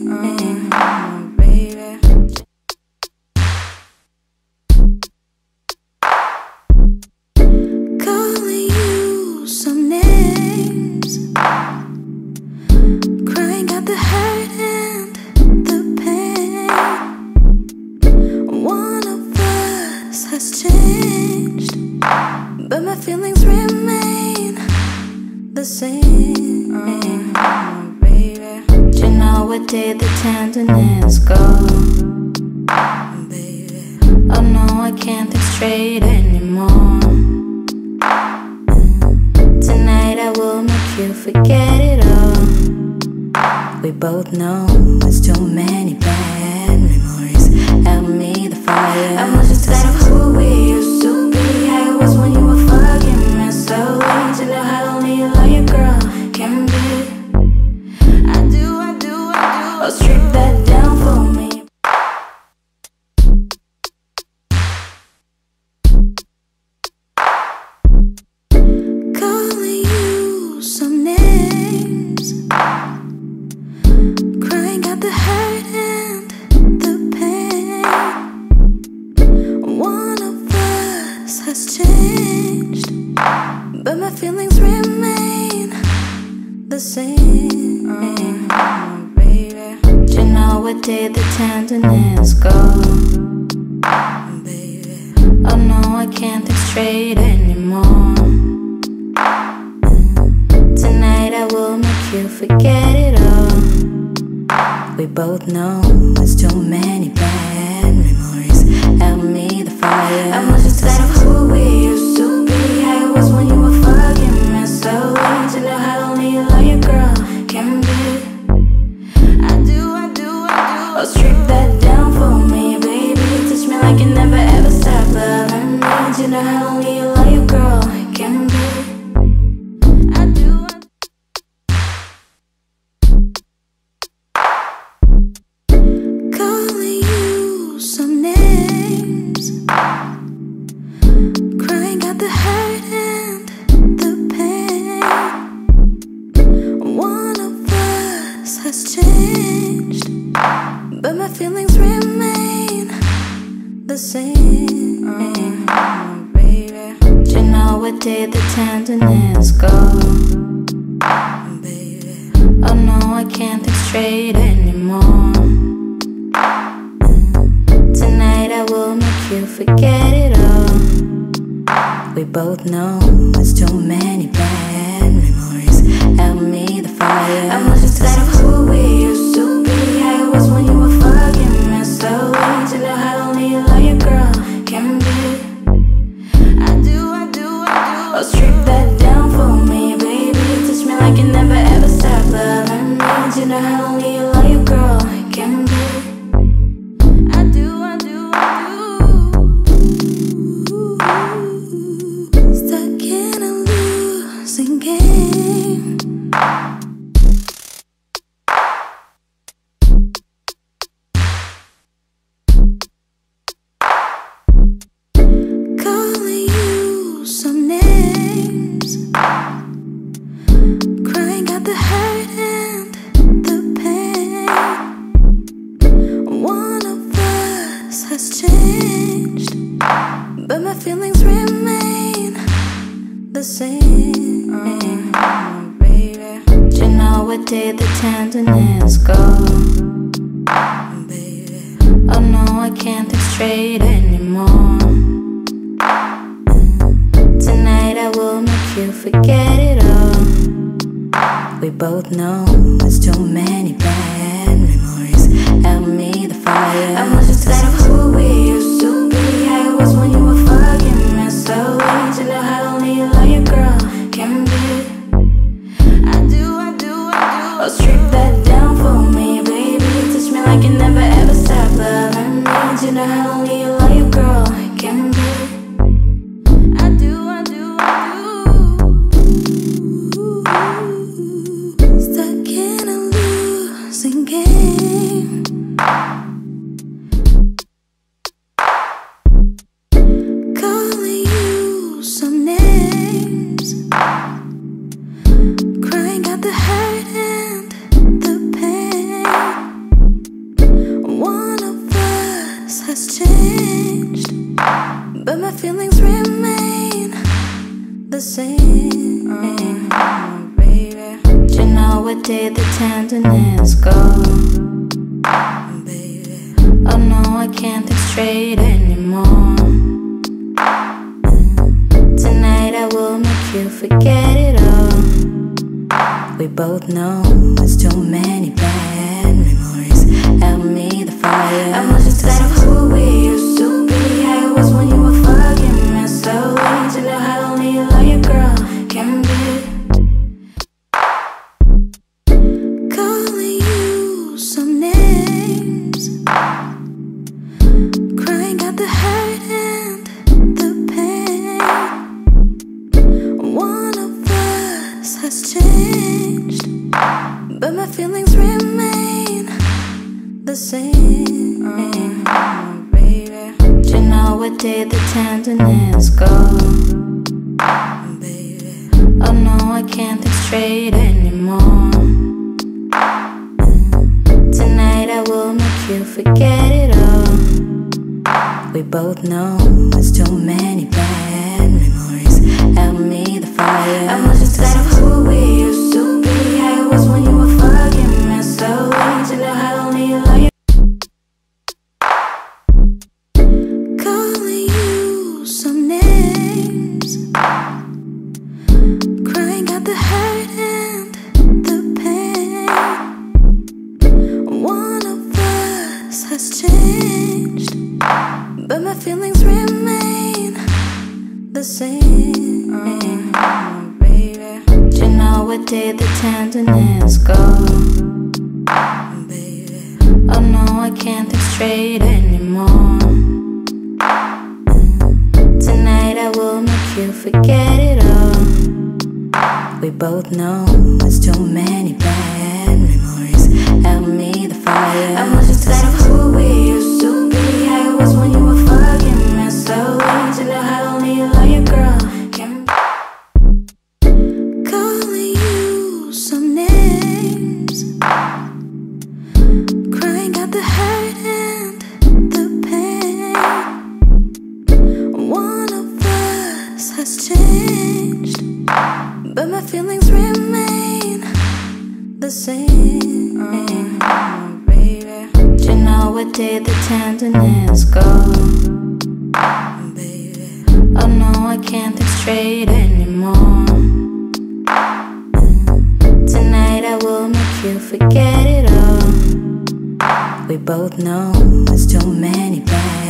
baby. Calling you some names, crying out the hurt and the pain. One of us has changed, but my feelings remain the same. Baby, do you know where did the tenderness go? Baby, oh no, I can't think straight anymore. Tonight I will make you forget it all. We both know it's too many bad memories. Help me the fire. I was just tired of who we used to be. How it was when you were fucking me slowly. To know how lonely a liar girl can be. I do. Oh, strip that down for me. Calling you some names, crying out the hurt and the pain. One of us has changed, but my feelings remain the same. Baby, do you know where did the tenderness go? Baby, oh no, I can't think straight anymore. Tonight I will make you forget it all. We both know it's too many bad memories. Help me the fire. I was just tired of who we used to be. How it was when you were fucking me slowly. To know how lonely a liar girl can be. I do. Oh, strip that down for me, baby. Touch me like you never ever stop loving me. Do you know how lonely a liar girl can be. I do. Calling you some names, crying out the hurt and the pain. One of us has changed, but my feelings remain the same. Baby, do you know where did the tenderness go? Baby, oh no, I can't think straight anymore. Tonight I will make you forget it all. We both know it's too many bad memories. Help me the fire. I was just tired of who we used to be. How it was when you were fucking me slowly. To know how lonely a liar girl can be. I do. Oh, strip that down for me, baby. Touch me like you never ever stop loving me. Do you know how lonely a liar girl can be. I do. Stuck in a losing game. Calling you some names, crying out the hurt and the pain. One of us has changed, but my feelings remain the same. Baby, do you know where did the tenderness go? Baby, oh no, I can't think straight anymore. Tonight I will make you forget it all. We both know it's too many bad memories. Help me the fire. I was just tired of who we used to be. How it was when you were fucking me slowly. To know how lonely a liar girl can be. I do. Oh, strip that down for me, baby. Touch me like you never ever stop loving me. Do you know how lonely a liar girl can be. I do. Stuck in a losing game. Calling you some names, crying out the hurt and the pain. but my feelings remain the same. Baby, do you know what day the tenderness go? Baby, oh no, I can't think straight anymore. Tonight I will make you forget it all. We both know it's too many bad memories. Help me the fire. I was just tired of who we used to be. How it was when you were fucking me slowly. To know how only a loyal girl can be. Calling you some names, crying out the hurt and the pain. One of us has changed, but my feelings remain the same. Baby, do you know what day the tenderness go? Baby, oh no, I can't think straight anymore. Tonight I will make you forget it all. We both know it's too many bad memories. Help me the fire. I was just tired of who we used to be. How it was when you were fucking me slowly. To know how only a liar. Calling you some names, crying out the hurt and the pain. One of us has changed, but my feelings remain the same. Baby, do you know what day the tenderness go? Baby, oh no, I can't think straight anymore. Tonight I will make you forget it all. We both know it's too many bad memories. Help me the fire. I was just tired of who we used to be. How it was when you were fucking me slowly. To know how only a loyal girl can be. Calling you some names, crying out the hurt and the pain. One of us has changed, but my feelings remain the same. Baby, do you know what day the tenderness go? Baby, oh no, I can't think straight anymore. Tonight I will make you forget it all. We both know it's too many bad